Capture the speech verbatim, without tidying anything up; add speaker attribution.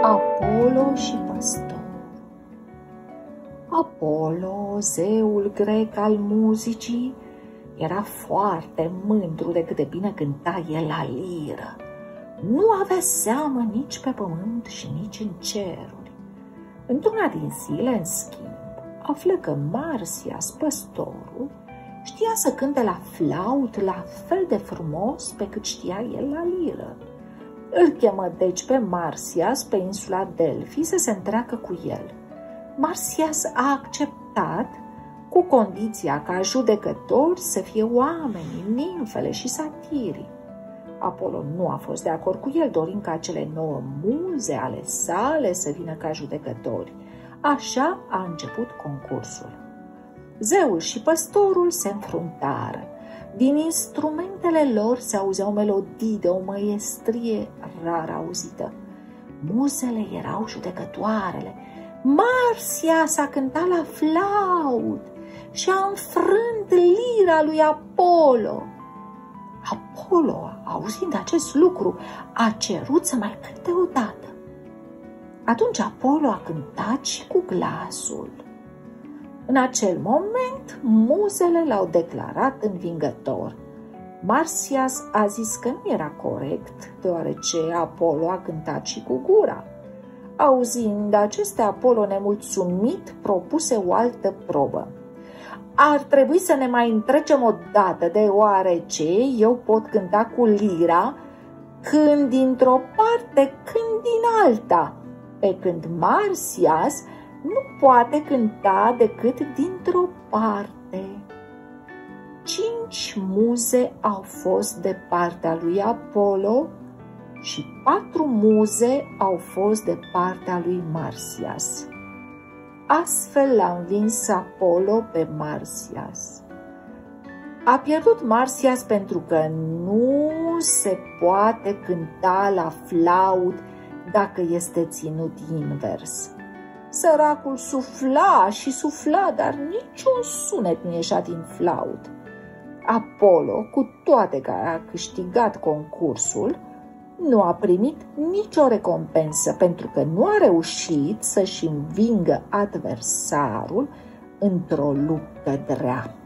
Speaker 1: Apollo și păstor. Apollo, zeul grec al muzicii, era foarte mândru de cât de bine cânta el la liră. Nu avea seamă nici pe pământ și nici în ceruri. Într-una din zile, în schimb, află că Marsias, păstorul, știa să cânte la flaut la fel de frumos pe cât știa el la liră. Îl chemă deci pe Marsias pe insula Delphi să se întreacă cu el. Marsias a acceptat, cu condiția ca judecători să fie oamenii, nimfele și satirii. Apollo nu a fost de acord cu el, dorind ca cele nouă muze ale sale să vină ca judecători. Așa a început concursul. Zeul și păstorul se înfruntară. Din instrumentele lor se auzeau melodii de o măiestrie rar auzită. Muzele erau judecătoarele. Marsias a cântat la flaut și a înfrânt lira lui Apollo. Apollo, auzind acest lucru, a cerut să mai cânte odată. Atunci Apollo a cântat și cu glasul. În acel moment, muzele l-au declarat învingător. Marsias a zis că nu era corect, deoarece Apollo a cântat și cu gura. Auzind acestea, Apollo, nemulțumit, propuse o altă probă. Ar trebui să ne mai întrecem o dată, deoarece eu pot cânta cu lira când dintr-o parte, când din alta, pe când Marsias nu poate cânta decât dintr-o parte. Cinci muze au fost de partea lui Apollo și patru muze au fost de partea lui Marsias. Astfel l-a învins Apollo pe Marsias. A pierdut Marsias pentru că nu se poate cânta la flaut dacă este ținut invers. Săracul sufla și sufla, dar niciun sunet nu ieșea din flaut. Apollo, cu toate că a câștigat concursul, nu a primit nicio recompensă pentru că nu a reușit să-și învingă adversarul într-o luptă dreaptă.